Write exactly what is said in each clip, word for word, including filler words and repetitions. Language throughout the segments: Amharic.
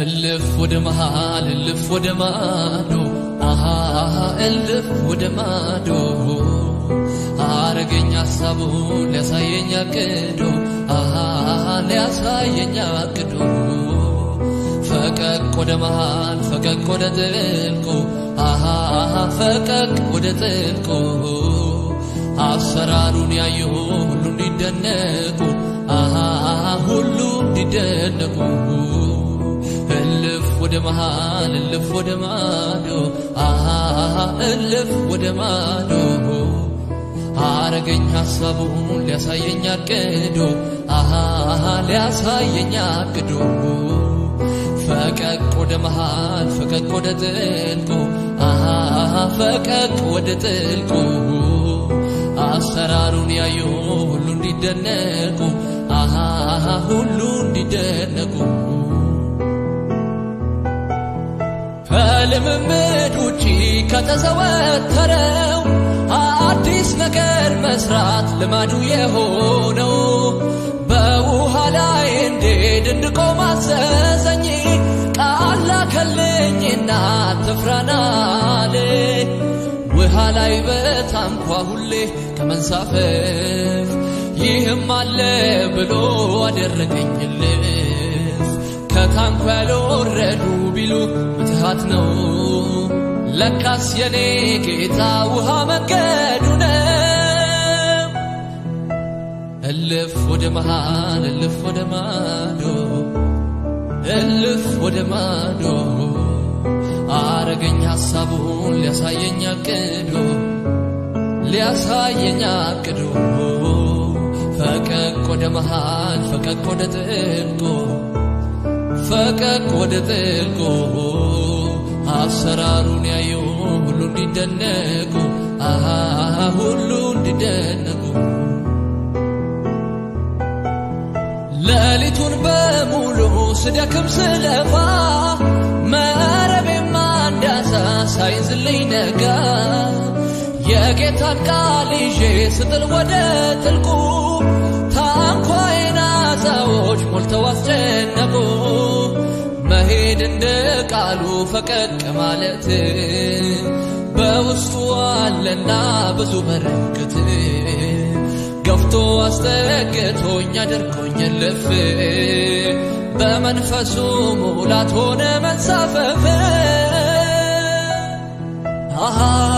እልፍ ወደ መሃል እልፍ ወደ ማዶ አሃ እልፍ ወደ ማዶ አረገኝ ሐሳቡ ሊያሳየኝ አቅዶ አሃ ሊያሳየኝ አቅዶ ፈቀቅ ወደ መሃል ፈቀቅ ወደ ጥልቁ አሃ ፈቀቅ ወደ ጥልቁ አሰራሩን ያዩ ሁሉ እንዲደነቁ አሃ ሁሉ እንዲደነቁ እልፍ ወደ መሃል እልፍ ወደ ማዶ አሃ እልፍ ወደ ማዶ አረገኝ ሐሳቡን ሊያሳየኝ አቅዶ አሃ ሊያሳየኝ አቅዶ ፈቀቅ ወደ መሃል ፈቀቅ ወደ ጥልቁ አሃ ፈቀቅ ወደ ጥልቁ አሰራሩን ያዩ ሁሉ እንዲደነቁ አሃ ሁሉ እንዲደነቁ ከልምምድ ውጪ ከተዘወተረው አዲስ ነገር መስራት ልማዱ የሆነው በውሃ ላይ እንዴት እንድቆም አዘዘኝ ቃል ላከልኝና አትፍራና አለኝ ውሃ ላይ በታንኳ ሁሌ ከመንሳፈፍ ይህም አለ ብሎ አደረገኝ ልፍ ከታንኳ ያልወረዱ ቢሉ ምትሃት ነው ለካስ የኔ ጌታ ውሃ መንገዱ ነው እልፍ ወደ መሃል እልፍ ወደ ማዶ እልፍ ወደ ማዶ አረገኝ ሐሳቡን ሊያሳየኝ አቅዶ ሊያሳየኝ አቅዶ ፈቀቅ ወደ መሃል ፈቀቅ ወደ ጥልቁ ፈቀቅ ወደ ጥልቁ አሰራሩን ያዩ ሁሉ እንዲደነቁ አሃ ሁሉ እንዲደነቁ ሌሊቱን በሙሉ ስደክም ስለፋ መረቤማ እንዳሳ ሳይዝልኝ ነጋ የጌታን ቃል ይዤ ስጥል ወደ ጥልቁ ታንኳዬን አሳዎች ሞልተው አስጨነቁ መሄድ እንደ ቃሉ ፈቀቅ ማለት በውስጡ አለና ብዙ በረከት ገፍቶ አስጠግቶኝ አድርጎኝ ልፍ በመንፈሱ ሙላት ሆነ መንሳፈፍ አሃ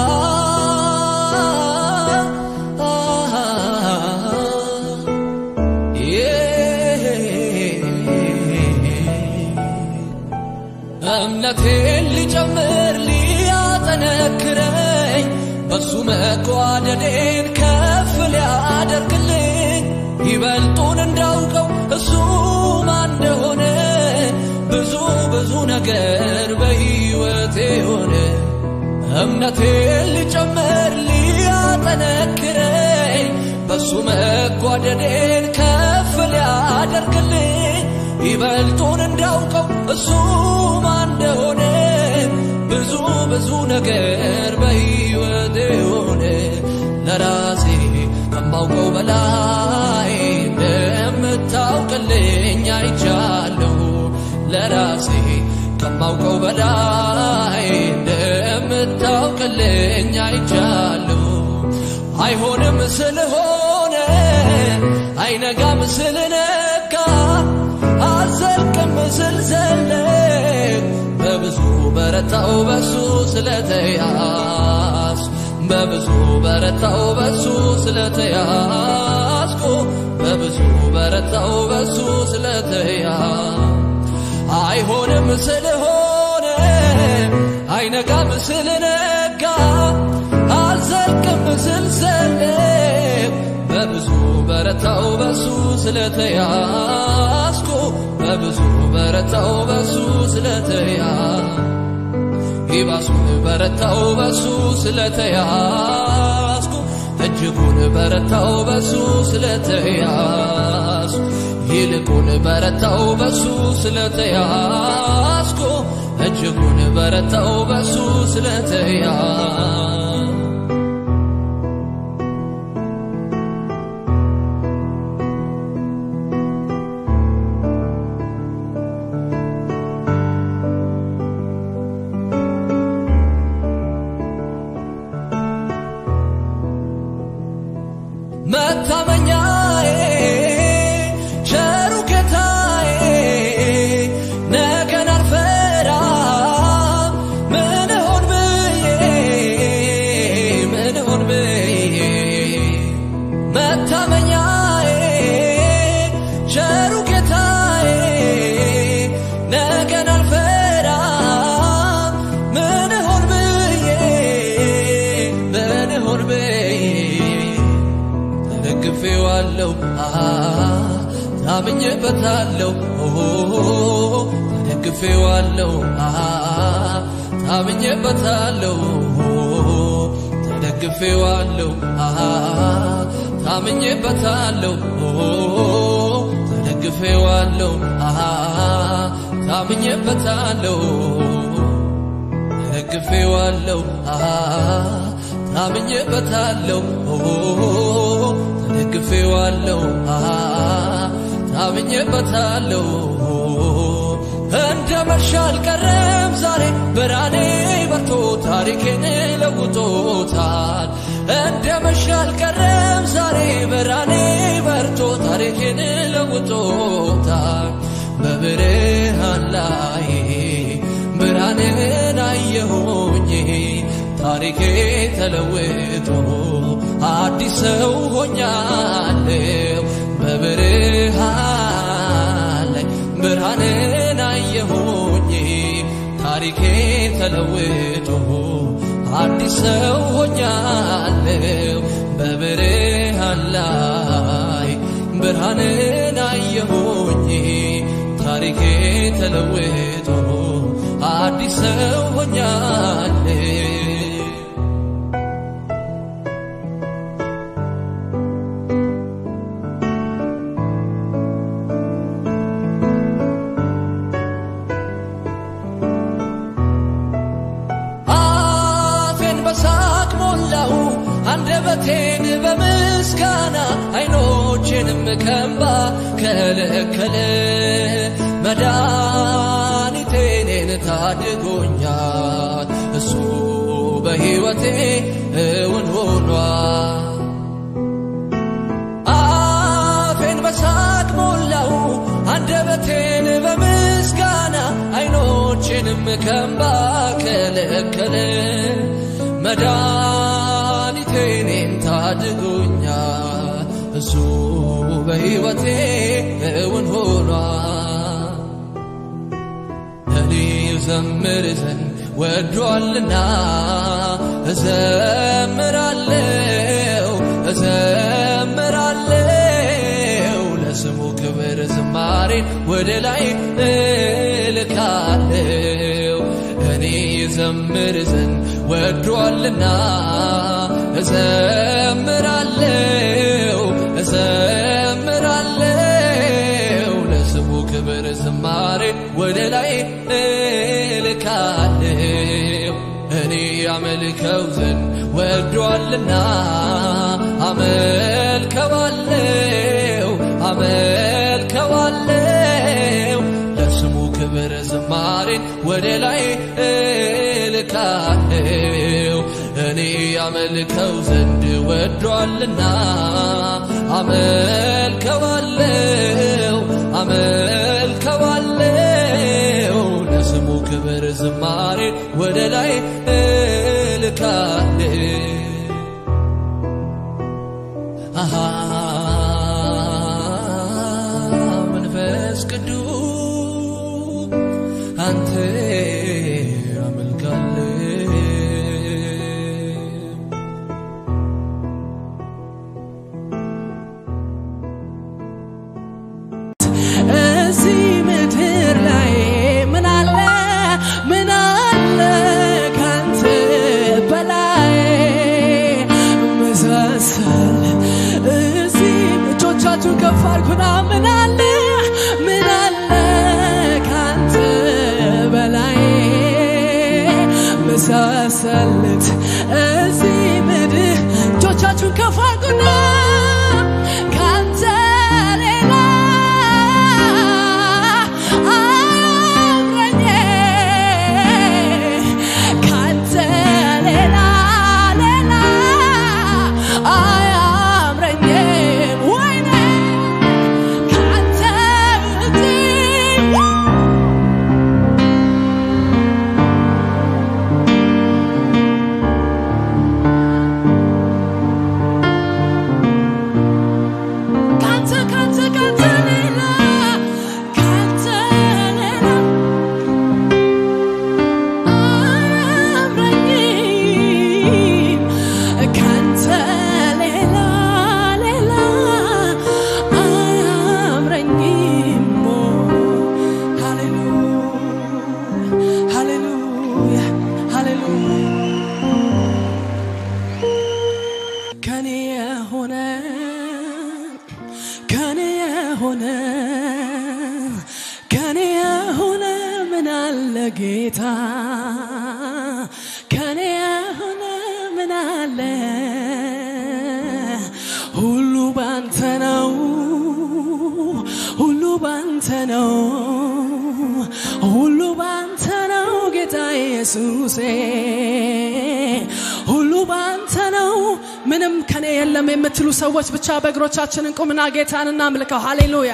እምነቴን ሊጨምር ሊያጠነክረኝ በሱ መጓደዴን ከፍ ሊያደርግልኝ ይበልጡን እንዳውቀው እሱ ማን እንደሆነ ብዙ ብዙ ነገር በሕይወቴ ሆነ እምነቴን ሊጨምር ሊያጠነክረኝ በሱ መጓደዴን ከፍ ሊያደርግልኝ ይበልጡን እንዳውቀው እሱ ማን እንደሆነ ብዙ ብዙ ነገር በሕይወቴ ሆነ ለራሴ ከማውቀው በላይ እንደምታውቅልኝ አይቻለሁ ለራሴ ከማውቀው በላይ እንደምታውቅልኝ አይቻለሁ አይሆንም ስለሆነ አይነጋም ስለነጋ አልዘልቅም ስልዘለቅ በብዙ በረታው በሱ ስለተያዝ በብዙ በረታው በሱ ስለተያዝኩ በብዙ በረታው በሱ ስለተያዝ አይሆንም ስለሆነ አይነጋም ስለነጋ አልዘልቅም ስልዘለቅ በብዙ በረታው በሱ ስለተያዝኩ በብዙ በረታው በሱ ስለተያዝ ይባሱን በረታው በሱ ስለተያዝኩ እጅጉን በረታው በሱ ስለተያዝኩ ይልቁን በረታው በሱ ስለተያዝኩ እጅጉን በረታው በሱ ስለተያዝ መታመኛዬ ቸሩ ጌታዬ ነገን አልፈራም ምን ሆን ብዬ ምን ሆን ብዬ መታመኛዬ ቸሩ ጌታዬ ነገን አልፈራም ምን ሆን ብዬ ምን ሆን ብዬ ተደግፌዋለሁ ታምኜበታለሁ ተደግፌዋለሁ ታምኜበታለሁ ተደግፌዋለሁ ታምኜበታለሁ ተደግፌዋለሁ ታምኜበታለሁ ተደግፌዋለሁ ታምኜበታለሁ ተደግፌዋለሁ ታምኜበታለሁ እንደ መሻል ቀረም ዛሬ ብርሃኔ በርቶ ታሪኬን ለውጦታል እንደ መሻል ቀረም ዛሬ ብርሃኔ በርቶ ታሪኬን ለውጦታል በብርሃን ላይ ብርሃንን አየሁኝ ታሪኬ ተለውጦ አዲስ ሰው ሆኛለሁ በብርሃን ላይ ብርሃንን አየሁኝ ታሪኬ ተለውጦ አዲስ ሰው ሆኛለሁ በብርሃን ላይ ብርሃንን አየሁኝ ታሪኬ ተለውጦ አዲስ ሰው ሆኛለሁ አንደበቴን በምስጋና አይኖቼንም ከእንባ ከለከለ መድኃኒቴን ታድጎኛል እሱ በሕይወቴ እውን ሆኗል አፌን በሳቅ ሞላው አንደበቴን በምስጋና አይኖቼንም ከእንባ ከለከለ መድኃኒቴን ታድጎኛል እሱ በሕይወቴ እውን ሆኗል እኔ ዘምር ዘንድ ወዷልና እዘምራለሁ እዘምራለሁ ለስሙ ክብር ዝማሬን ወደ ላይ እልካለሁ እኔ ዘምር ዘንድ ወዷልና እዘምራለሁ እዘምራለሁ ለስሙ ክብር ዝማሬን ወደ ላይ እልካለሁ እኔ አመልከው ዘንድ ወዷልና አመልከዋለሁ አመልከዋለሁ ለስሙ ክብር ዝማሬን ወደ ላይ እልካለሁ እኔ አመልከው ዘንድ ወዷልና አመልከዋለሁ አመልከዋለሁ ለስሙ ክብር ዝማሬን ወደ ላይ እልካለሁ አሃ መንፈስ ቅዱስ አንተ አመልካለሁ እዚህ ምድር ላይ ምን አለ ምን አለ ካንተ በላይ መሳሰል እዚህ እጆቻችሁን ከፍ አድርጉና ምን አለ ምን አለ ካንተ በላይ መሳሰልት እዚህ ምድር እጆቻችሁን ከፍ አድርጉና I am የሆነ ከኔ የሆነ ምን አለ ጌታ ከኔ የሆነ ምን አለ ሁሉ ባንተ ነው ሁሉ ባንተ ነው ሁሉ ባንተ ነው ጌታ ኢየሱስ ሁሉ ባንተ ነው ምንም ከኔ የለም የምትሉ ሰዎች ብቻ በእግሮቻችን እንቁምና ጌታን እናምልከው ሃሌሉያ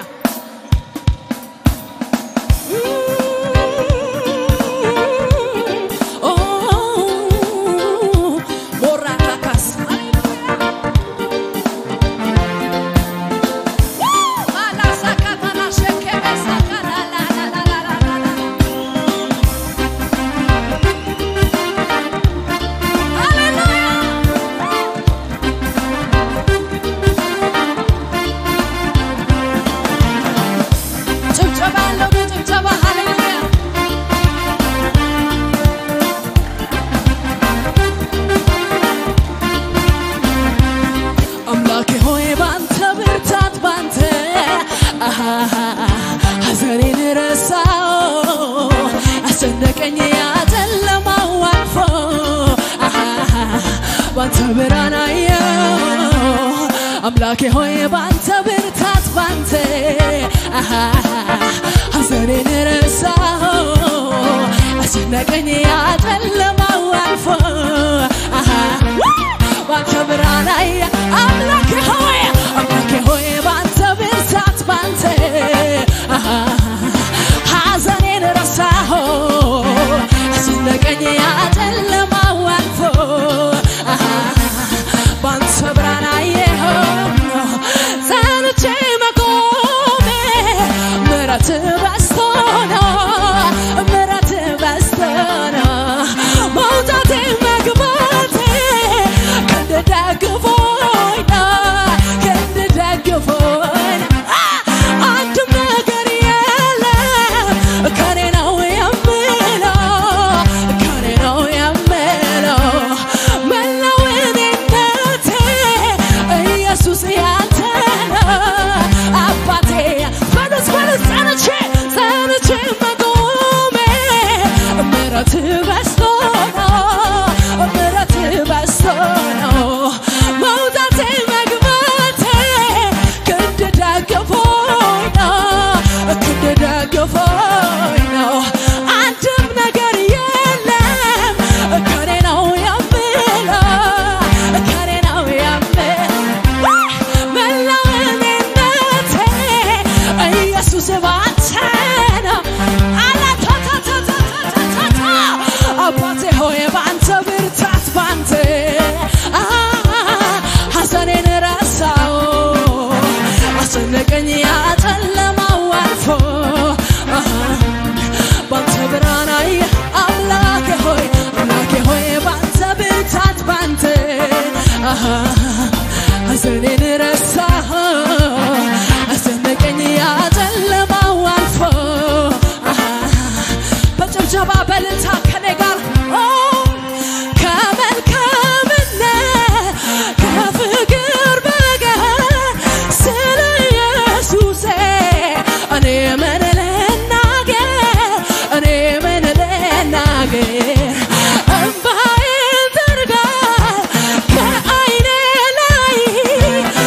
ሐዘኔን ረሳው አስጨነቀኝ ያጨለማው አልፎ ባንተ ብርሃን አየሁ አምላኬ ሆይ ባንተ ብርታት ባንተ ሐዘኔን ረሳው አስጨነቀኝ ያጨለማው አልፎ ባንተ ብርሃን አየሁ አምላኬ ሆይ አምላኬ ሆይ ባንተ ብርታት ባንተ ሐዘኔን ረሳሁ አስጨነቀኝ ያጨለማው አልፎ ባንተ ብርሃን አየሁ ጸንቼ መቆሜ ምሕረት በዝቶ ነው ምሕረት በዝቶ ነው መውጣቴ መግባቴ ክንድ ደግፎኝ ነው ክንድ ደግፎኝ አንድም ነገር የለም ከኔ ነው የምለው ከኔ ነው የምለው መላው እኔነቴ ኢየሱስ ያንተ ነው አባቴ በሉት በሉት ጸንቼ ጸንቼ መቆሜ ምሕረት በዝቶ ነው ምሕረት በዝቶ ነው መውጣቴ መግባቴ ክንድ ደግፎኝ ነው ክንድ ደግፎኝ ነው አንድም ነገር የለም ከኔ ነው የምለው ከኔ ነው የምለው መላው እኔነቴ ኢየሱስ ባንተ ነው አላታታታታታታ አባቴ ሆይ ባንተ ብርታት ባንተ ሐዘኔን ረሳው አስጨነቀኝ ያጨለማው አልፎ ባንተ ብርሃን አየሁ አምላኬ ሆይ አምላኬ ሆይ ባንተ ብርታት ባንተ ሐዘኔን ረሳሁ አስጨነቀኝ ያጨለማው አልፎ በጭብጨባ በእልልታ ከኔ ጋር ከመልካምነት ከፍቅር በቀር ስለ ኢየሱስ እኔ ምን ልናገር እኔ ምን ልናገር እንባዬን ጠርጋ ከዓይኔ ላይ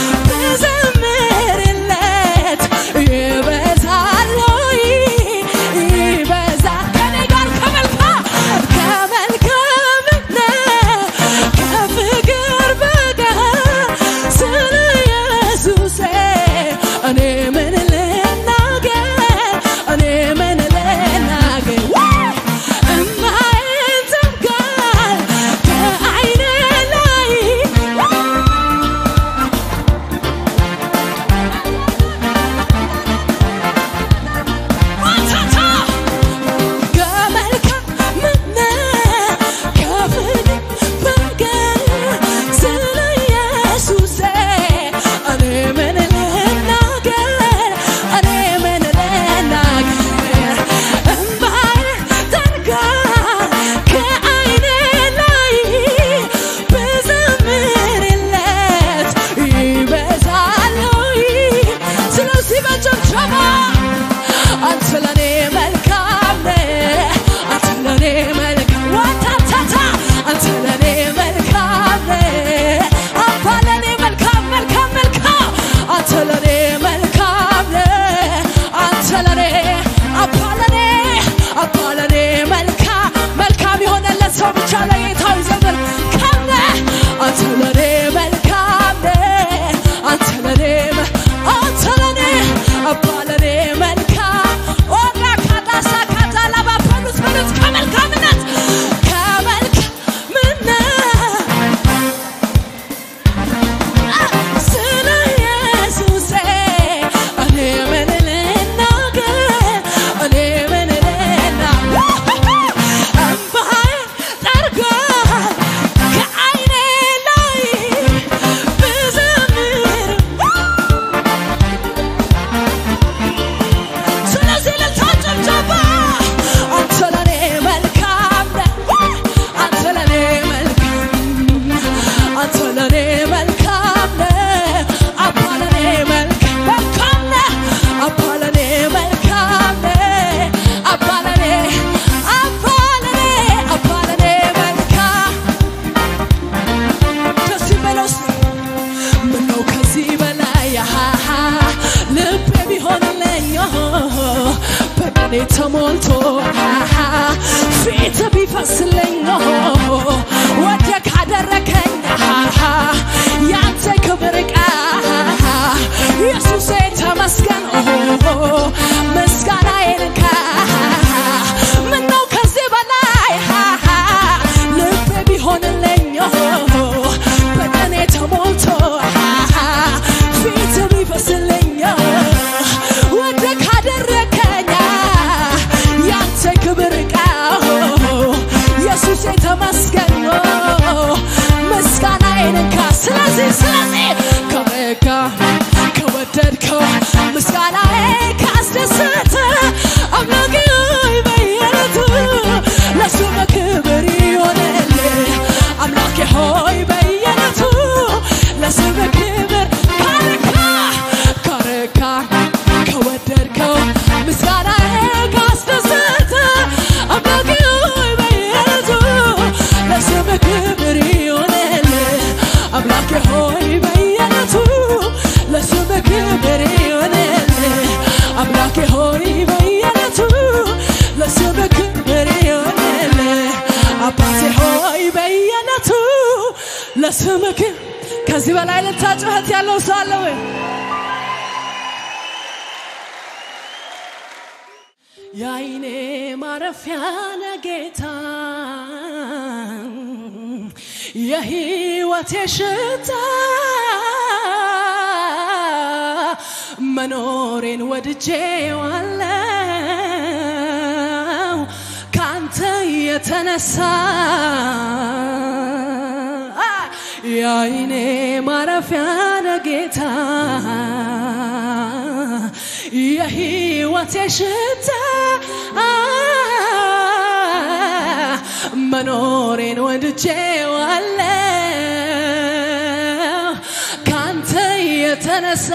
አንተ ለኔ መልካም ነህ አባ ለኔ መልካም ነህ አባ ለኔ መልካም ነህ አባ ለኔ አባ ለኔ አባ ለኔ መልካም ደስ ይበለውስ ምነው ከዚህ በላይ ልቤ ቢሆንልኝ በቀኔ ተሞልቶ ፊት ቢፈስልኝ ወደ ካደረከኝ ያንተ ክብር ቃል ኢየሱስ ተመስገን ምስጋናዬን እንካ ምነው ከዚህ በላይ ልቤ ቢሆንልኝ በቀኔ ተሞልቶ ፊት ቢፈስልኝ ወደ ካደረከኝ ያንተ ክብር ቃል ኢየሱስ ተመስገን ምስጋናዬን እንካ ስለዚህ ስለዚህ ከረካ ከወደድከው ምስጋናዬ ካስደሰተ አምላኬ ሆይ በየዕለቱ ለስሙ ክብር ይሆንልህ አምላኬ ሆይ በየዕለቱ ለስሙ ክብር ከረካ ከረካ ከወደድከው ምስጋናዬ ካስደሰተ አምላኬ ሆይ በየዕለቱ ለስሙ ክብር ይሆንልህ አምላኬ ሆይ በየዕለቱ ለስሙ ክብር ይሆንልህ አምላኬ ሆይ በየዕለቱ ለስሙ ክብር ይሆንልህ አባቴ ሆይ በየዕለቱ ለስሙ ክብር ከዚህ በላይ ልታጭበት ያለው ሰው አለ ወይ ያይኔ ማረፊያ ነጌታ የህይወቴ ሽታ መኖሬን ወድጄዋለሁ ካንተ የተነሳ ያይኔ ማረፊያ ነጌታ የህይወቴ ሽታ መኖሬን ወድጄዋለሁ ካንተ የተነሳ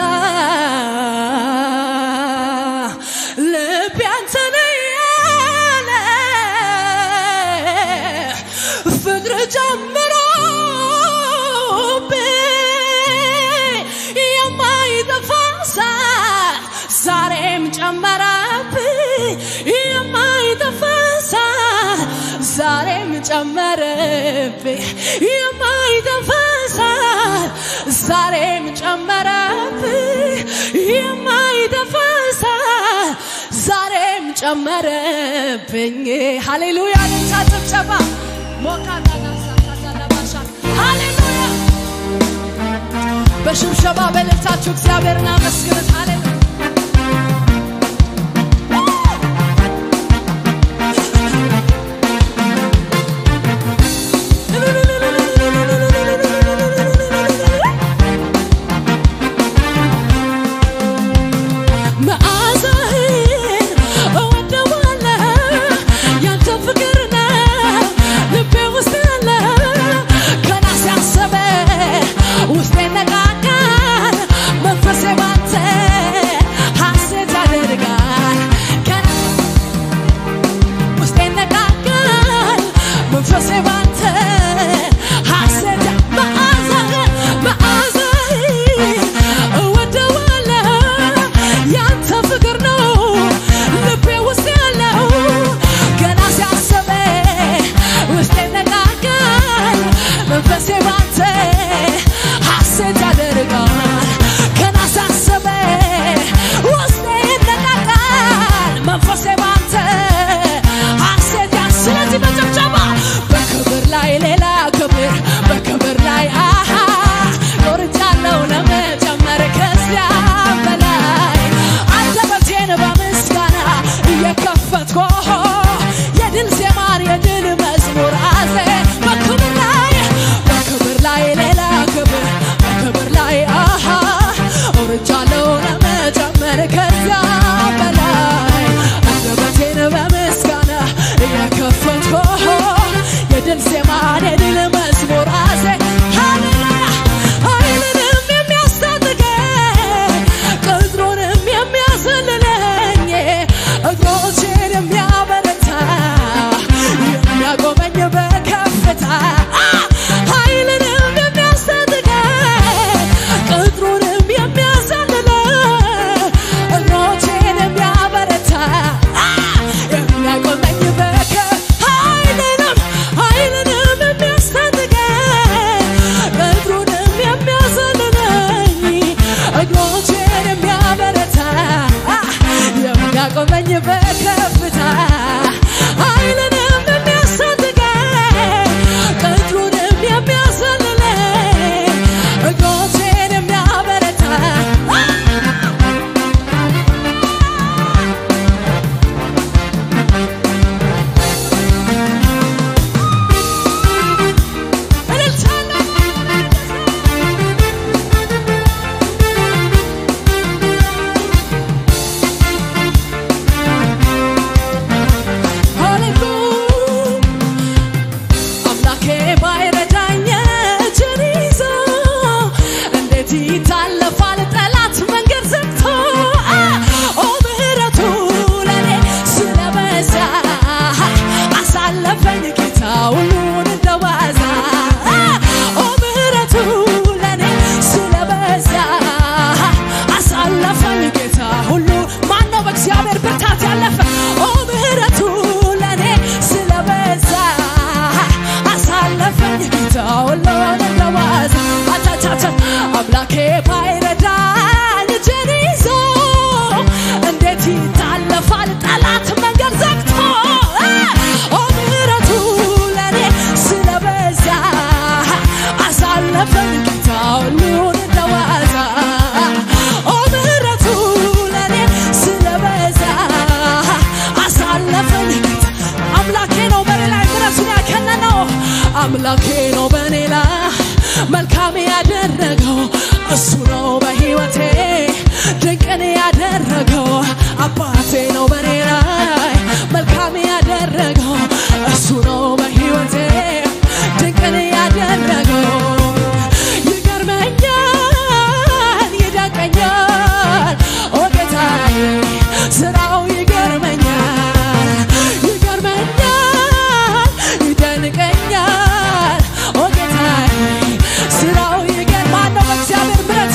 ልቤ አንተን ያለ ፍቅር ጀምሮብኝ የማይጠፋ እሳት ዛሬም ጨመረብኝ የማይጠፋ እሳት ዛሬም ጨመረብኝ የማይጠፋ እሳት ዛሬም ጨመረብኝ የማይጠፋ እሳት ዛሬም ጨመረብኝ ሃሌሉያ ለታጨብጨባ ሞካታና ሳካታላባሻ ሃሌሉያ በሽብሸባ በልታችሁ እግዚአብሔርን አመስግኑት ሃሌሉያ መልካም ያደረገው እሱ ነው በሕይወቴ ድንቅን ያደረገው አባቴ ነው በኔ ላይ መልካም ያደረገው እሱ ነው በሕይወቴ ድንቅን ያደረገው ይገርመኛል ይደንቀኛል ኦ ጌታዬ ስራው ይገርመኛል ይገርመኛል ይደንቀኛል ኦ ጌታዬ ስራው ይገርማል ነው በእግዚአብሔር ምሕረት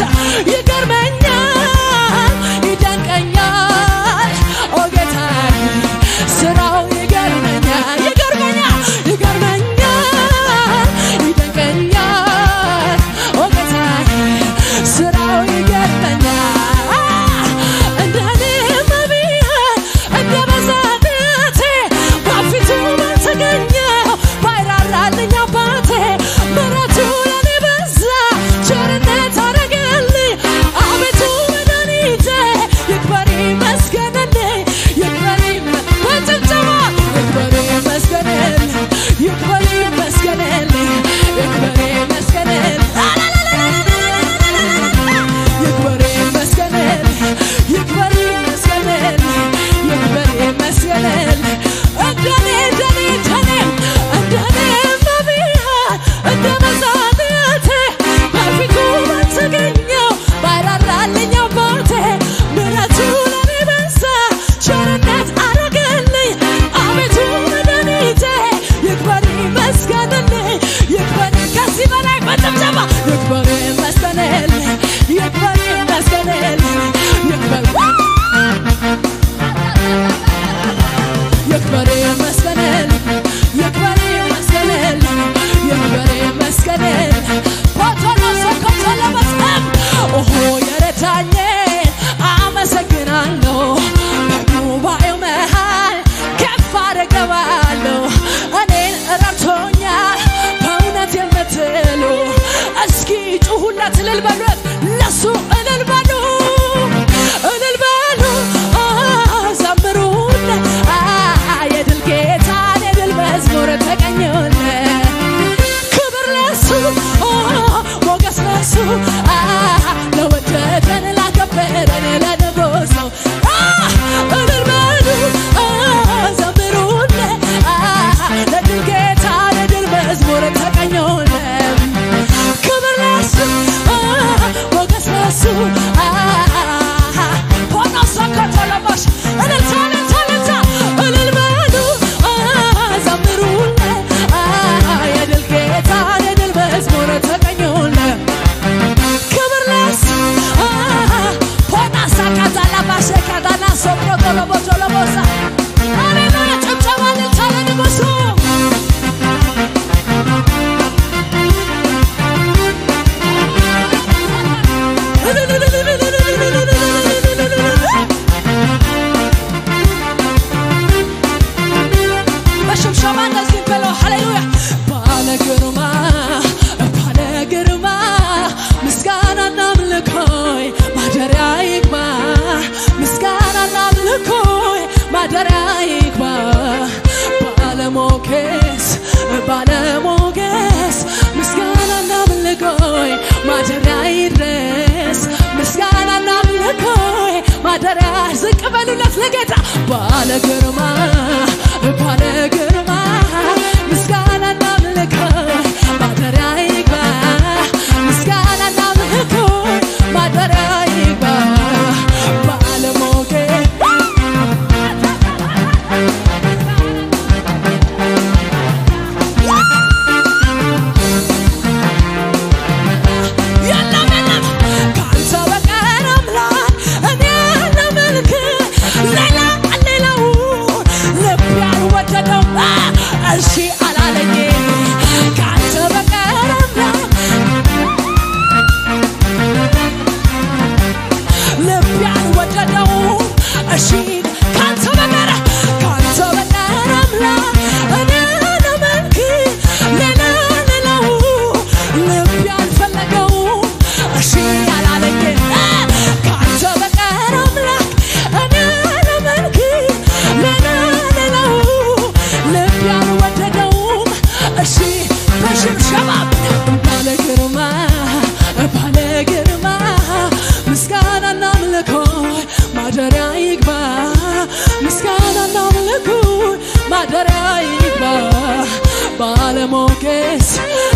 ይገርመኛል ይደንቀኛል ኦ ጌታዬ ስራው ይገርመኛል ይገርመኛል ይገርመኛል ይደንቀኛል ኦ ጌታዬ ስራው ይገርመኛል እንደኔ መብያን እንደ በዛቴ በፊቱ ተገኘው ባይራራልኝ አባቴ ምሕረቱ ለኔ በዛ ቸርነት አረገልኝ አቤቱ መድኃኒቴ ይክበር ይመስገንልኝ ይክበር በጭብጨባ ይክበር ይመስገንልኝ ይክበር ይመስገንልኝ ይክበር ይመስገንልኝ ይክበር ይመስገንልኝ ይክበር ይመስገንልኝ ይክበር ይመስገንልኝ እንደኔ እንደኔ እንደኔ እንደኔ መብያን እንደ በዛቴ በፊቱ ተገኘው ባይራራልኝ አባቴ ምሕረቱ ለኔ በዛ ቸርነት አረገልኝ አቤቱ መድኃኒቴ ይክበር ይመስገንልኝ ይክበር ከዚህ በላይ በጭብጨባ ይክበር ይመስገንልኝ ይክበር ይመስገንልኝ ይክበር ይክበር ይመስገንልኝ ይክበር ይመስገንልኝ ይክበር ይመስገንልኝ ፎቶሎ ሰኮቶሎ መስለም ኦሆ የረታኝ አመሰግናለሁ በጉባኤው መሃል ከፍ አደርገዋለሁ እኔን ረድቶኛል በእውነት የምትሉ እስኪ ጩኹለት እልል በሉት ለሱ እልል በሉ እልል በሉ ዘምሩለት የድል ጌታን የድል መዝሙር ተቀኙለት ክብር ለሱ ሞገስ ለሱ ለወደደን ላከበረን ለንጉሥ ነው እልል በሉ ዘምሩለት ለድል ጌታን የድል መዝሙር ተቀኙለት ክብር ለሱ ሞገስ ለሱ ሆኖ ሰኮቶለሞሽ እልልታ እልልታ እልልታ እልል በሉ ዘምሩለት የድል ጌታን የድል መዝሙር ተቀኙለት ክብር ለሱ ሆና ሳካታላ ባሸካታላ ሶፕሮቶሎቦቶሎቦሳ ሃሌሉያ ጭብጨባ እልልታ ለንጉሡ በሽብሸባ እንደዚህ በለው ሃሌሉያ ባለ ግርማ ባለ ግርማ ምስጋናና አምልኮይ ማደሪያ ይግባ ምስጋናና አምልኮይ ማደሪያ ይግባ ባለ ሞገስ ባለ ሞገስ ምስጋናና አምልኮይ ማደሪያ ይድረስ ምስጋናና አምልኮይ ማደሪያ ዝቅ በሉለት ለጌታ ባለ ግርማ ባለ ግርማ ምስጋናና አምልኮይ ማደሪያ ይግባ ምስጋናና አምልኮይ ማደሪያ ይግባ ባለ ሞገስ የለም የለም ከአንተ በቀር አምላክ እኔ ለመልክ ሌላ ሌላውን ልብ ያልወደደው ማደሪያ ይግባ ምስጋናና አምልኮት ማደሪያ ይግባ ባለሞገስ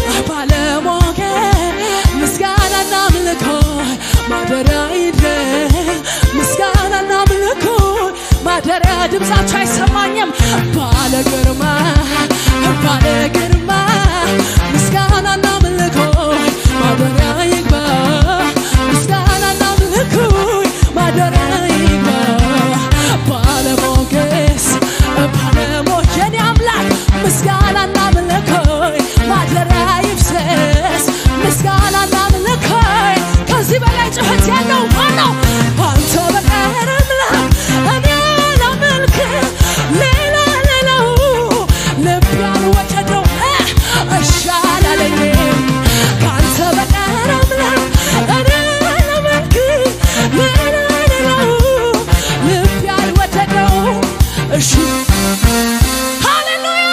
ባለሞገስ ምስጋናና አምልኮት ማደሪያ ይግባ ምስጋናና አምልኮት ማደሪያ ድምጻቸው አይሰማኝም ባለ ግርማ ባለ ግርማ ምስጋናና አምልኮት ማደሪያ ይግባ ምስጋናና አምልኮት ማደሪያ ይግባ ባለሞገስ ባለሞገስ የኔ አምላክ ምስጋናና አምልኮት ማደሪያ ይፍሰስ ምስጋናና አምልኮት ከዚህ በላይ ጩኸት ያለው ማነው አንተ በቀር አምላክ እኔ ላመልክ ሌላ ሌላው ልብ ያልወደደው እሻላለኝም ካንተ በቀር አምላክ እኔ ላመልክ ሌላ ሌላው ልብ ያልወደደው እሺ ሃሌሉያ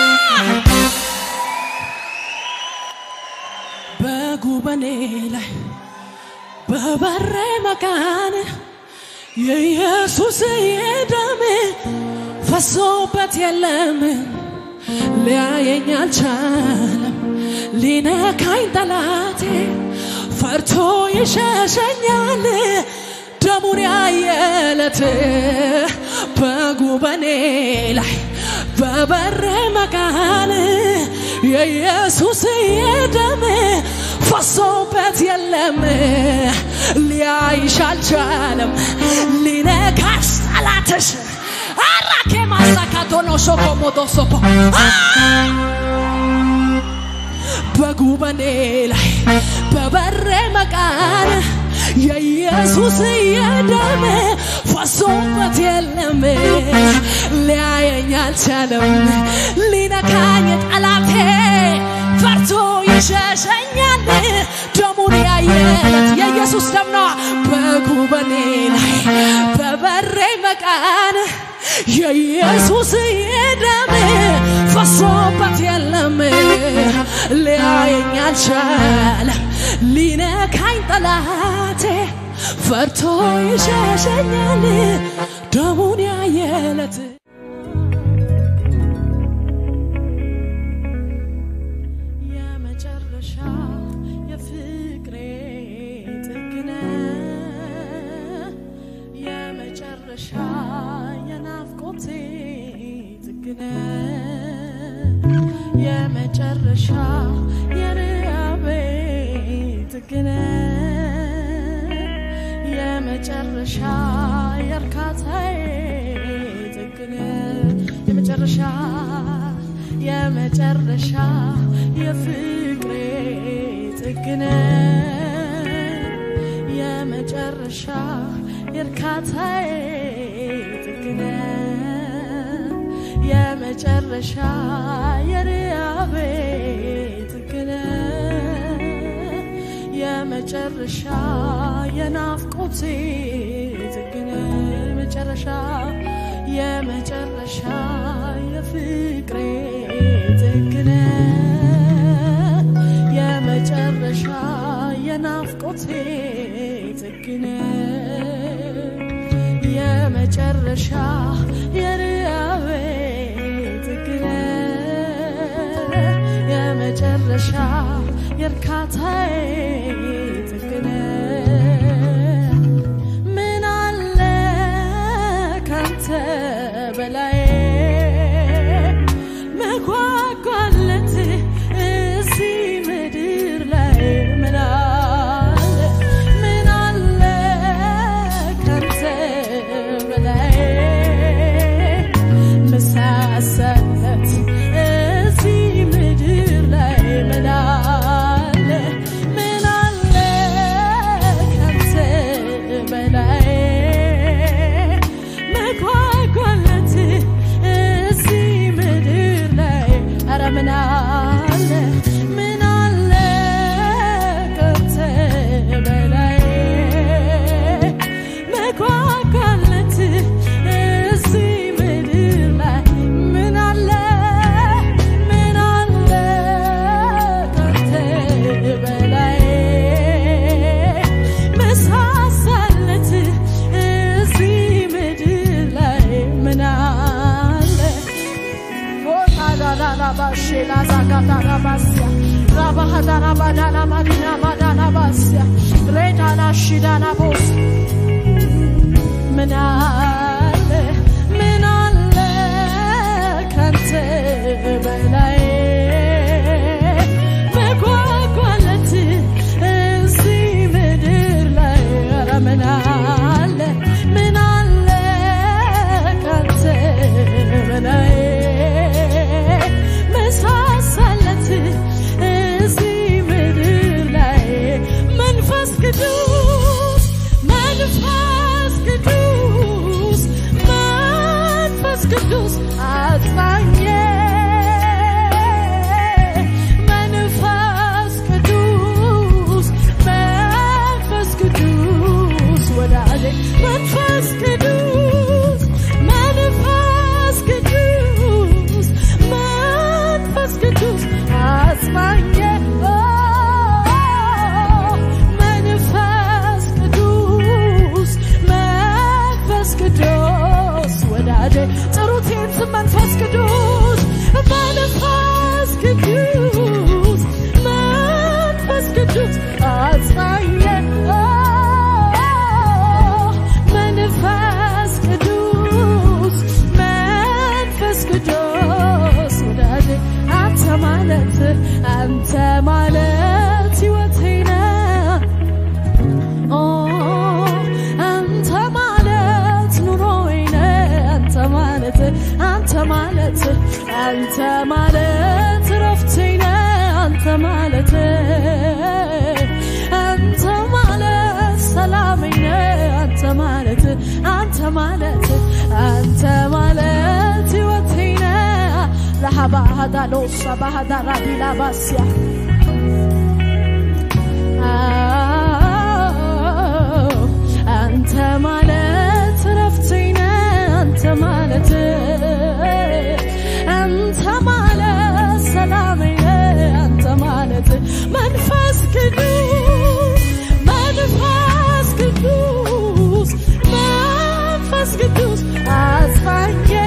በጉበኔ ላይ በበሬ መካን የኢየሱስ የደም ፈሶበት የለም ሊያየኝ አልቻለም ሊነካኝ ጠላቴ ፈርቶ ይሸሸኛል ደሙን ያየለት በጉበኔ ላይ በበሬ መካን የኢየሱስ የደም ፈሶበት የለም ሊያይሽ አልቻለም ሊነካሽ ጠላትሽ አራኬ ማሳካቶ ነው ሾኮሞዶ ሶፖ በጉበኔ ላይ በበሬ መቃን የኢየሱስ የደም ፈሶበት የለም ሊያየኝ አልቻለም ሊነካኝ ጠላቴ ፈርቶ ይሸሸኛል ደሙን ያየለት የኢየሱስ ደም ነው በጉበኔ ላይ በበሬ መቃን የኢየሱስ የደም ፈሶበት የለም ሊያየኝ አልቻለም ሊነካኝ ጠላቴ ፈርቶ ይሸሸኛል ደሙን ያየለት የመጨረሻ የርያቤ ትግነ የመጨረሻ የርካታዬ ትግነ የመጨረሻ የመጨረሻ የፍቅሬ ትግነ የመጨረሻ የርካታዬ ትግነ የመጨረሻ የርያቤ ትግነ የመጨረሻ የናፍቆቴ ትግነ የመጨረሻ የመጨረሻ የፍቅሬ ትግነ የመጨረሻ የናፍቆቴ ትግነ የመጨረሻ የርያቤ ትግነ የመጨረሻ የርካታዬ ትግነ ምን አለ ካንተ በላይ መጓጓለት እዚህ ምድር ላይ ምን አለ ምን አለ ካንተ በላይ መሳሰለት እዚህ ምድር ላይ ምን አለ ምን Radala Basia, Rabahadana Badana Madina Badana Basia, Redana Shidana Bos. Menale, menale, kante belai, megwa kwalati, ensi medirlai. Menale, menale, kante belai, mesasalati, ensi medirlai. Manfas kedus, manfas kedus, manfas kedus, azanye. Manfas kedus, manfas kedus, wadade. Manfas kedus, manfas kedus, manfas kedus, azanye. Tarutin manfas kedus, manfas kedus, manfas kedus, azanye. Manfas kedus, manfas kedus, wadade. Anta malet, anta malet, hiwatina. Oh, anta malet, nuroine. Anta malet, anta malet, anta malet, raftina. Anta malet, anta malet, salamina. Anta malet, anta malet, anta malet, hiwatina. Lahaba hada losa bahada radila basya. Anta malet, raftina. Anta malet, anta malet, salamina. Anta malet, manfas kedus, manfas kedus, manfas kedus, azanye.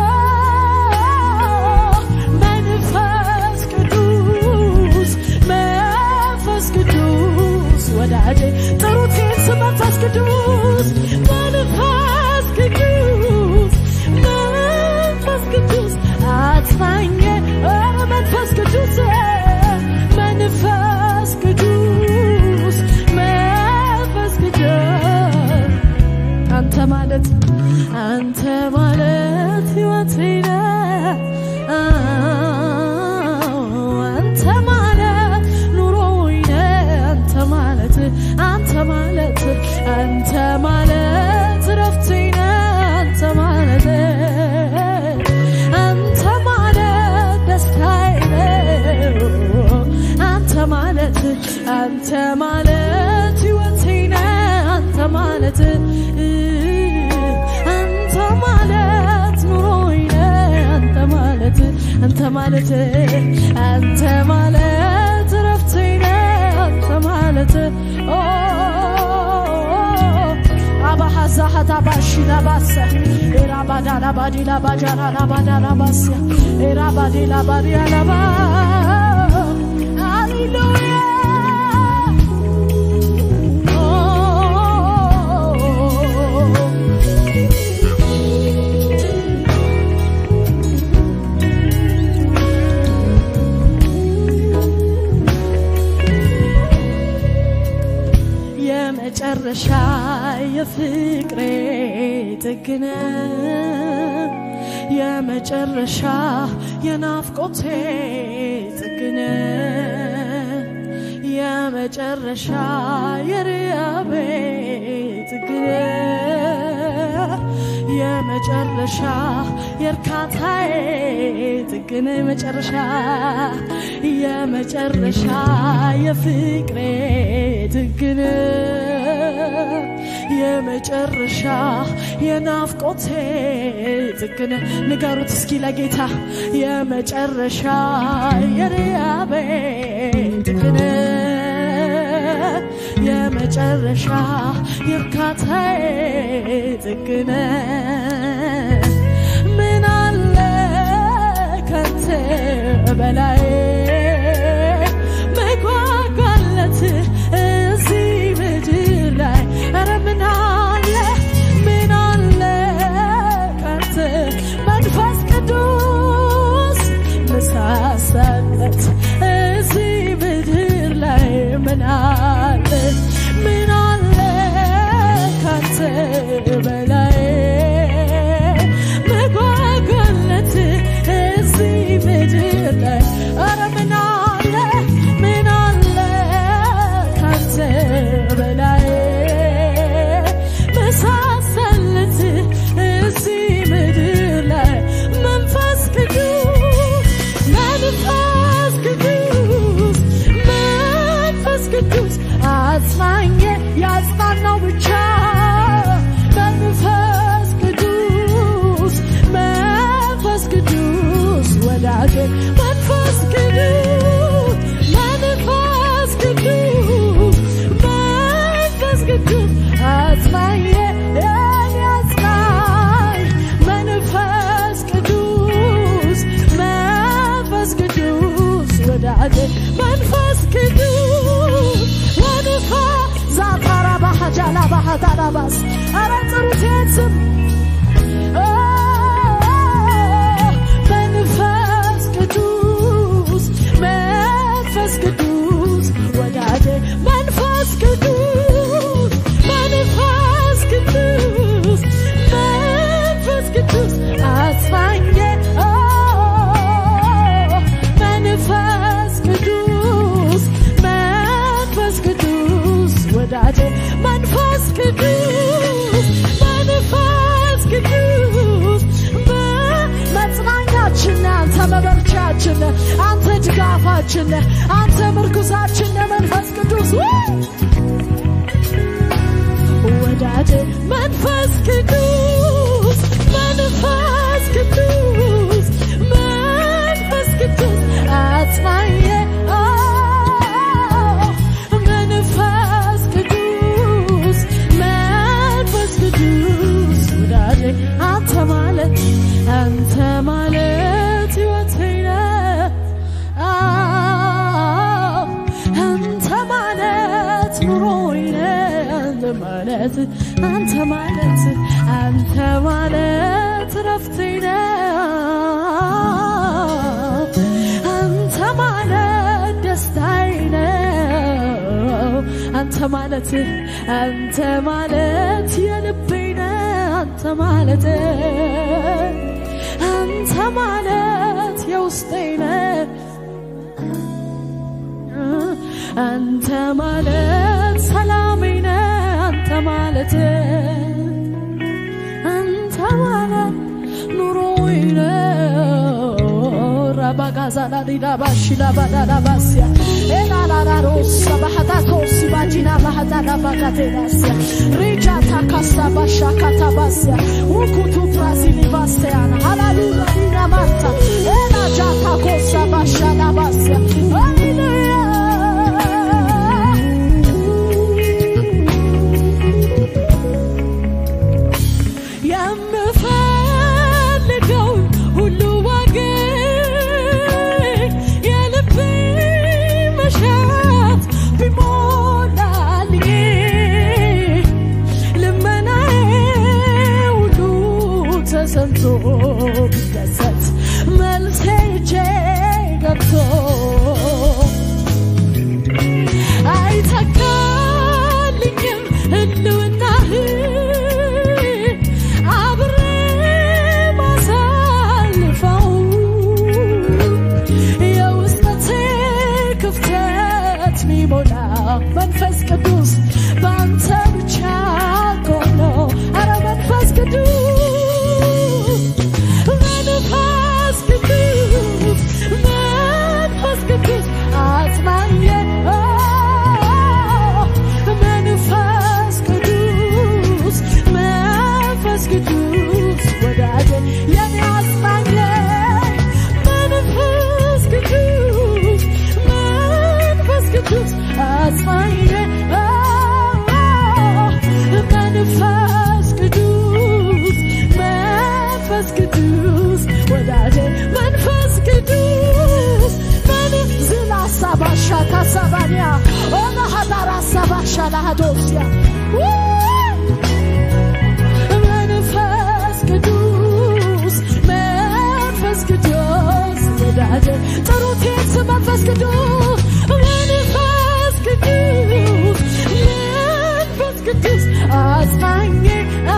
Manfas kedus, manfas kedus, wadade. Tarutin manfas kedus, manfas kedus, manfas kedus, azanye. Manfas kedus, manfas kedus, manfas kedus. Anta malet, anta malet, hiwatina. Anta malet, nuroine. Anta malet, anta malet, anta malet, raftina. Anta malet, anta malet, dastaine. Anta malet, anta malet, hiwatina. Anta malet, anta malet, nuroine. Anta malet, anta malet, anta malet, raftina. Anta malet, oh, abahaza hata bashina basa. Irabada la badila bajara la badala basa. Irabadi la badia la ba. Hallelujah. መጨረሻ የፍቅሬ ጥግነ የመጨረሻ የናፍቆቴ ጥግነ የመጨረሻ የርያቤ ጥግነ የመጨረሻ የርካታዬ ጥግነ የመጨረሻ የመጨረሻ የፍቅሬ ጥግነ የመጨረሻ የናፍቆቴ ጥግነ ንገሩት እስኪ ለጌታ የመጨረሻ የርያቤ ጥግነ የመጨረሻ የርካታዬ ጥግነ ምን አለ ካንተ በላይ አጽናኜ ያጽናናው ብቻ መንፈስ ቅዱስ መንፈስ ቅዱስ ወዳጄ መንፈስ ቅዱስ መንፈስ ቅዱስ መንፈስ ቅዱስ አጽናኜ ያጽናኝ መንፈስ ቅዱስ መንፈስ ቅዱስ ወዳጄ መንፈስ ቅዱስ መንፈስ ዛታራ ባህጃላ ባህዳራባስ አራጥሩቴስም መንፈስ ቅዱስ መንፈስ ቅዱስ ወዳጄ መንፈስ ቅዱስ መንፈስ ቅዱስ መንፈስ ቅዱስ አጽናኜ መንፈስ ቅዱስ መንፈስ ቅዱስ ወዳጄ መንፈስ ቅዱስ መንፈስ ቅዱስ መጽናኛችን አንተ መበርቻችን አንተ ድጋፋችን አንተ ምርኩዛችን መንፈስ ቅዱስ ወዳጄ መንፈስ ቅዱስ መንፈስ ቅዱስ መንፈስ ቅዱስ አጽናኜ መንፈስ ቅዱስ መንፈስ ቅዱስ ወዳጄ አንተ ማለት አንተ ማለት ሕይወቴ ነህ አንተ ማለት ኑሮዬ ነህ አንተ ማለት አንተ ማለት አንተ ማለት እረፍቴ ነህ አንተ ማለት ደስታዬ ነህ አንተ ማለት አንተ ማለት የልቤ ነህ አንተ ማለት አንተ ማለት የውስጤ ነህ አንተ ማለት ሰላሜ ነህ አንተ ማለት አንተ ማለት ኑሮዬ ነህ rabagazala dida bashila badala basia elala rossa bahatato sibajina bahatala bakatelasya rija takasta bashakata basia ukutu brazili bastiana hallelujah dina marta ela jata kosa bashala basia hallelujah That's መልሴጄ ገብቶ አይተካልኝም ህልውናህ አብሬ ማሳልፈው የውስጤ ክፍተት ሚሞላ መንፈስ ቅዱስ በአንተ ብቻ ቆሞ ኧረ መንፈስ ቅዱስ Sabashata sabania ona hadara sabashala hadosia manifest kedus manifest kedus wadaje tarutet manifest kedus manifest kedus manifest kedus asmanye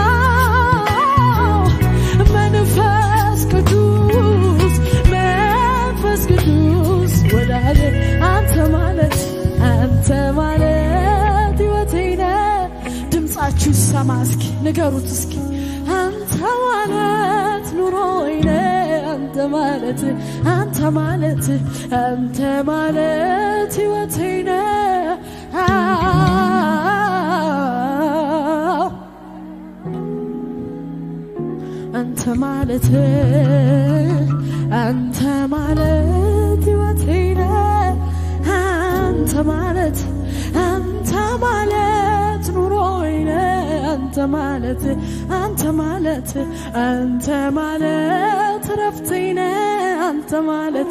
manifest kedus manifest kedus wadaje አንተ ማለት አንተ ማለት ሕይወቴ ነህ ድምጻችሁ ይሰማ እስኪ ንገሩት እስኪ አንተ ማለት ኑሮዬ ነህ አንተ ማለት አንተ ማለት አንተ ማለት ሕይወቴ ነህ አንተ ማለት አንተ ማለት ህይወቴ አንተ ማለት አንተ ማለት ኑሮዬ አንተ ማለት አንተ ማለት አንተ ማለት ረፍቴ አንተ ማለት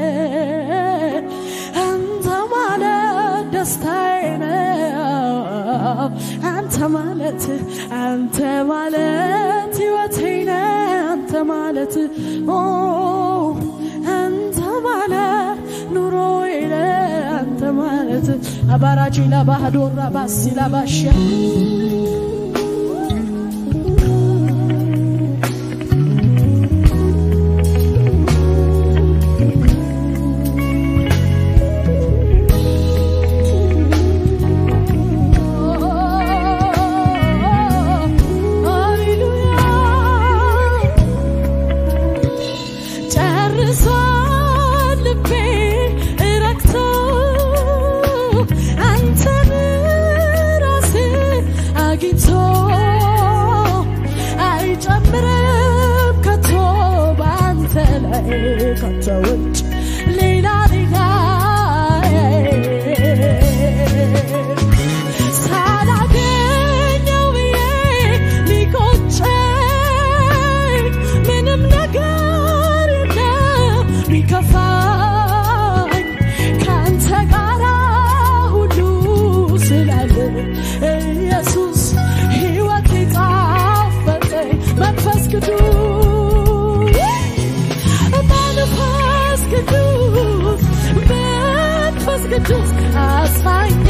አንተ ማለት ደስታዬ አንተ ማለት አንተ ማለት ህይወቴ አንተ ማለት ኦ አንተ ማለት ኑሮዬ አንተ ማለት አባራጂ ለባህዶራ ባሲላ ባሽ ከቶች ሌላ ሌላ ሳላገኘው ሊቆጨኝ ምንም ነገር የለም ቢከፋኝ ካንተ ጋር ሁሉ ስላለ ኢየሱስ ሕይወቴ ጣፈጠኝ መንፈስ ቅዱስ Just as fine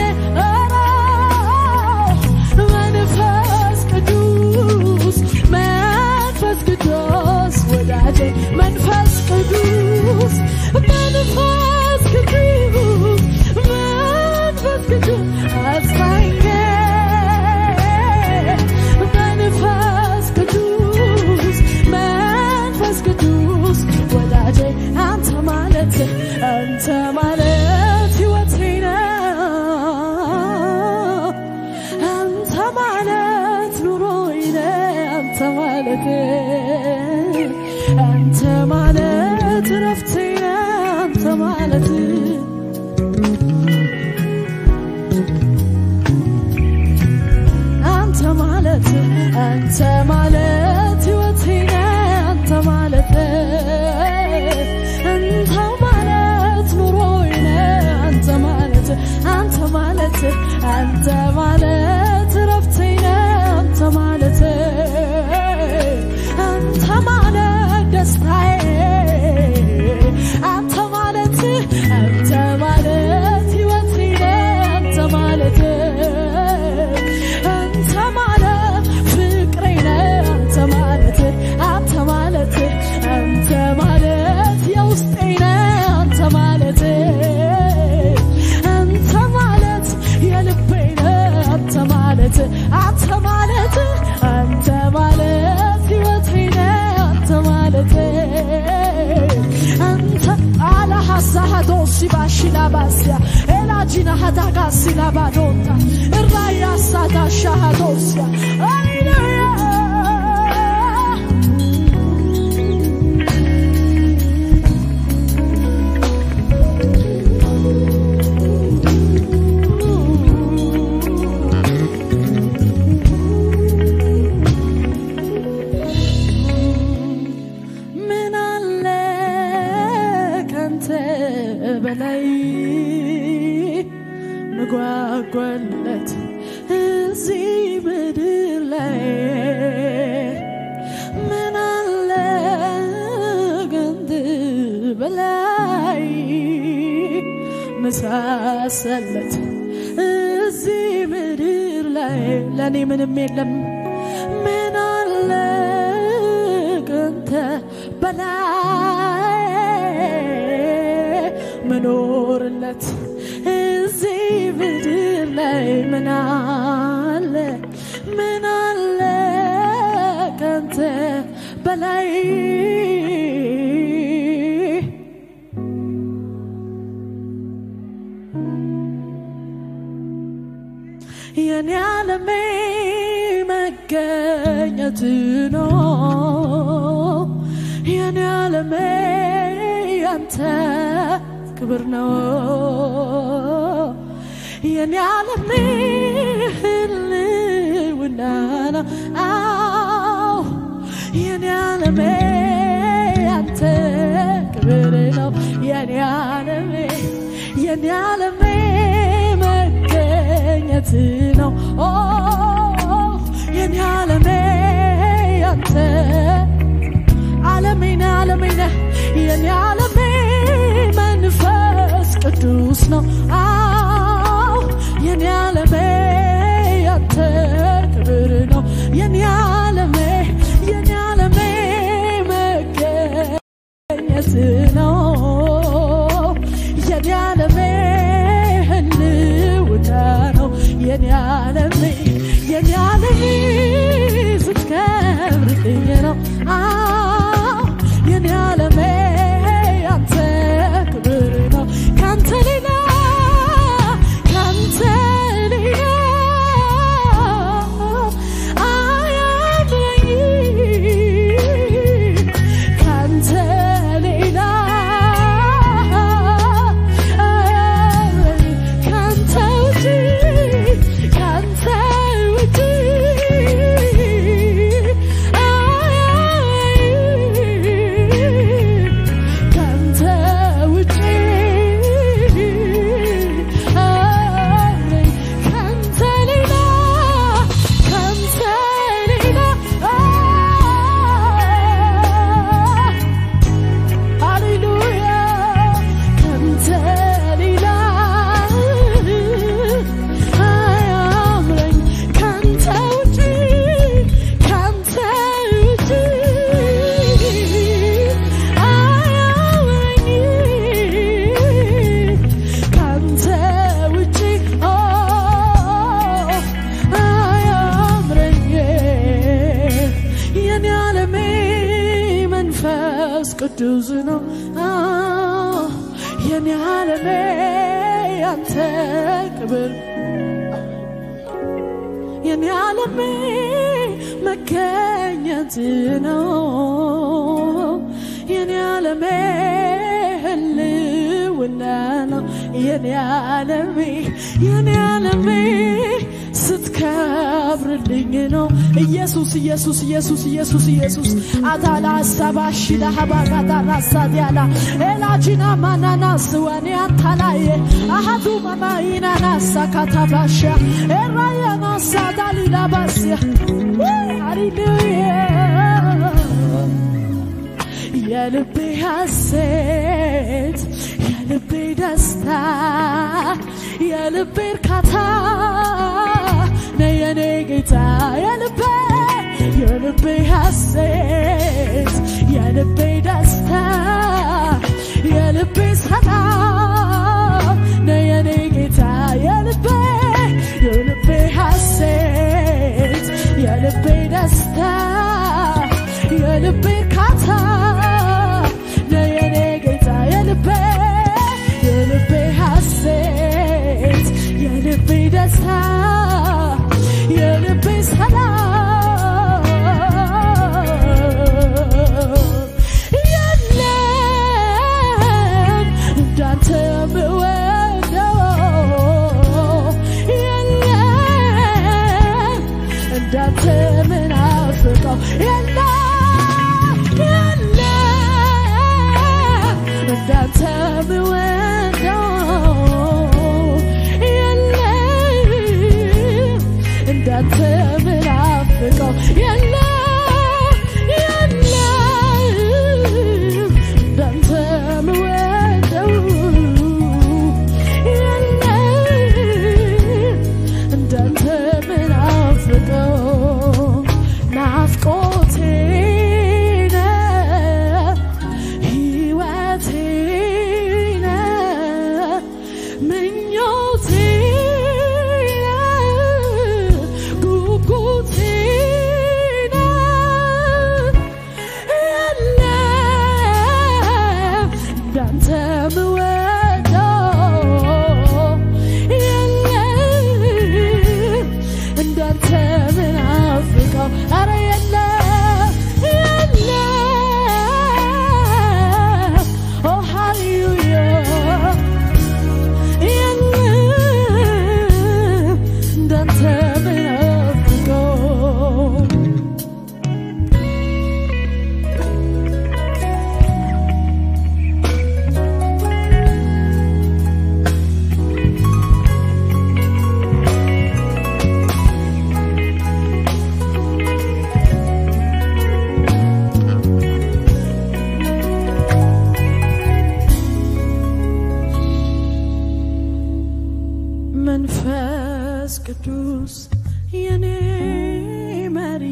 manifest Kudus manifest Kudus wadaje manifest Kudus manifest Kudus manifest Kudus as fine manifest Kudus manifest Kudus wadaje anta malet anta malet አንተ ማለት ረፍቴ አንተ ማለት አንተ ማለት አንተ ማለት ህይወቴ አንተ ማለት አንተ ማለት ኑሮዬ አንተ ማለት አንተ ማለት አንተ ማለት ረፍቴ አንተ ማለት አንተ ማለት ደስታዬ አንተ ማለት አንተ ማለት ህይወቴ አንተ ማለት አንተ ማለት ፍቅሬ አንተ ማለት አንተ ማለት አንተ ማለት የውስጤ አንተ ማለት አንተ ማለት የልቤ አንተ ማለት አንተ ማለት አንተ ማለት ህይወቴ አንተ ማለት አንተ አላ ሐሳዶ ሲባሽላ ባስያ ኤላጂና ሀዳጋ ሲላባዶታ ራያ ሳዳ ሻሃዶስያ ሃሌሉያ በላይ መጓጓለት እዚህ ምድር ላይ ምን አለ ገንድ በላይ መሳሰለት እዚህ ምድር ላይ ለኔ ምንም የለም ምን አለ ገንተ በላይ መኖርለት እዚህ ምድር ላይ ምን አለ ምን አለ ካንተ በላይ የኔ ዓለሜ መገኘት ነው የኔ ዓለሜ ያንተ ክብር ነው የኔ ዓለሜ ህልውና ነው አዎ የኔ ዓለሜ ያንተ ክብር ነው የኔ ዓለሜ የኔ ዓለሜ መገኘት ነው ኦ የኔ ዓለሜ ያንተ ዓለሜና ዓለሜና የኔ ዓለሜ መንፈስ ቅዱስ ነው አዎ የኔ ዓለሜ ያንተ ክብር ነው የኔ ዓለሜ የኔ ዓለሜ መገኘት ነው የኔ ዓለሜ ህልውና ነው የኔ ዓለሜ የኔ ዓለሜ ስትከብርልኝ ነው አዎ የኔ ዓለሜ ያንተ ክብር ነው ካንተ ሌላ ካንተ ሌላ አያምረኝ ካንተ ሌላ ካንተ ውጪ ካንተ ውጪ ካንተ ውጪ ካንተ ሌላ ካንተ ሌላ ሃሌሉያ ካንተ ሌላ አያምረኝ ካንተ ውጪ ካንተ ውጪ አያምረኝ ካንተ ውጪ አያምረኝ የኔ ዓለሜ መንፈስ ቅዱስ ነው የኔ ዓለሜ ያንተ ክብር የኔ ዓለሜ መገኘት ነው የኔ ዓለሜ ህልውና ነው የኔ ዓለሜ የኔ ዓለሜ ስትከብርልኝ ነው ኢየሱስ ኢየሱስ ኢየሱስ ኢየሱስ ኢየሱስ አታላ ሰባሽ ለሐባጋታ ራሳዲያላ ኤላጂና ማናናስ ወኔ አታላየ አሃዱ ማማይና ናሳካታባሻ ኤራያና ሳዳሊላ ባስያ ሃሌሉያ የልቤ ሐሴት የልቤ ደስታ የልቤ እርካታ ነየኔ ጌታ የልቤ የልቤ ሐሴት የልቤ ደስታ የልቤ ሰላም ነየኔ ጌታ የልቤ የልቤ ሐሴት የልቤ ደስታ የልቤ እርካታ ነየኔ ጌታ የልቤ የልቤ ሐሴት የልቤ ደስታ የልቤ ሰላም የለም እንዳንተ ምወደው የለም እንዳንተ ምናፍቀው የለም የለም እንዳንተ ምወደው እንዳንተ ምናፍቀው የለም የለም እንዳንተ ምወደው የለም እንዳንተ ምናፍቀው ናፍቆቴ ነህ ሕይወቴ ነህ ምኞቴ ቅዱስ የኔ መሪ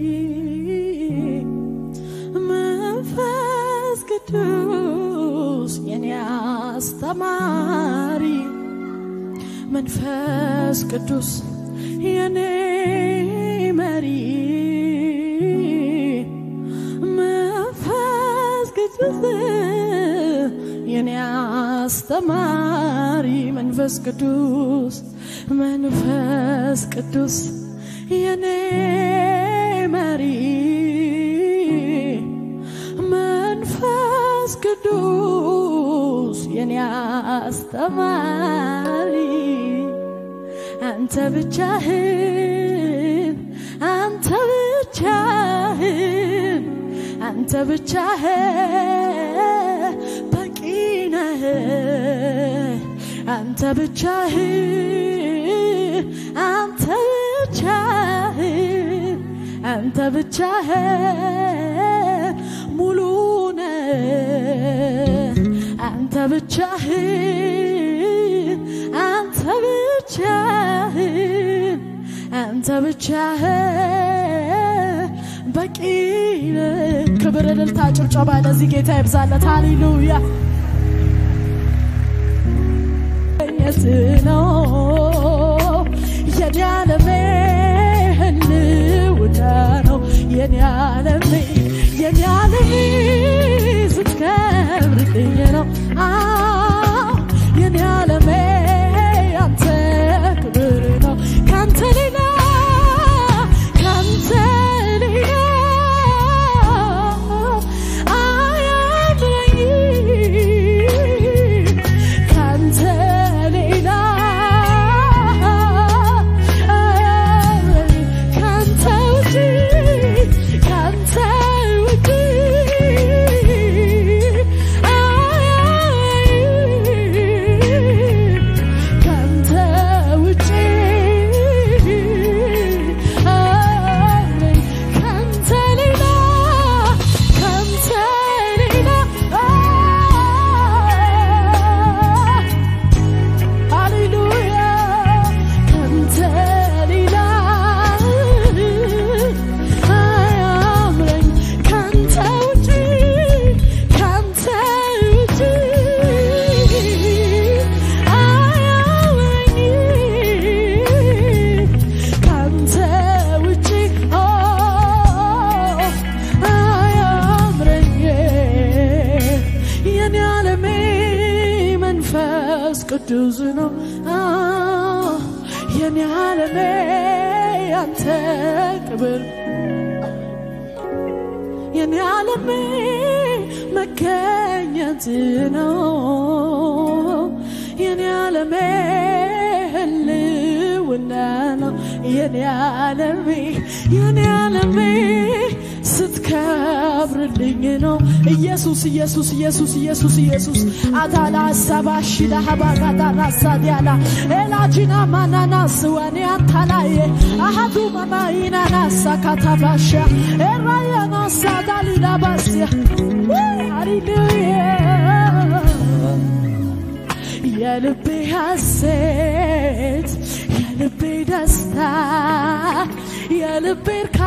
መንፈስ ቅዱስ የኔ አስተማሪ መንፈስ ቅዱስ የኔ መሪ መንፈስ ቅዱስ የኔ አስተማሪ መንፈስ ቅዱስ መንፈስ ቅዱስ የኔ መሪ መንፈስ ቅዱስ የኔ አስተማሪ አንተ ብቻህን አንተ ብቻህን አንተ ብቻህን በቂ ነህ አንተ ብቻህን አንተ ብቻህን አንተ ብቻህን ሙሉ ነህ አንተ ብቻህን አንተ ብቻህን አንተ ብቻህን በቂ ነህ ክብር እልልታ ጭብጨባ ለዚህ ጌታ ይብዛለት ሃሌሉያ የትነው የኔ ዓለሜ ህልውና ነው የኔ ዓለሜ የኔ ዓለሜ ስትከብርልኝ ነው የኔ ዓለሜ አንተ ክብር ነው ካንተ ሌላ ካንተ ሌላ ቅዱስ ነው የኔ ዓለሜ አንተ ክብር የኔ ዓለሜ መገኘት ነው የኔ ዓለሜ ህልውና ነው የኔ ዓለሜ የኔ ዓለሜ ስትከብርልኝ ነው ኢየሱስ ኢየሱስ ኢየሱስ ኢየሱስ ኢየሱስ አታላ ሰባሽ ለሐባራዳ ራሳዲያላ ኤላጂና ማናናስ ወኔ አንታላዬ አሃዱ ማማይናና ሳካታባሻ ኤራያና ሳዳሊዳ ባስያ ሃሌሉያ የልቤ ሐሴት የልቤ ደስታ የልቤ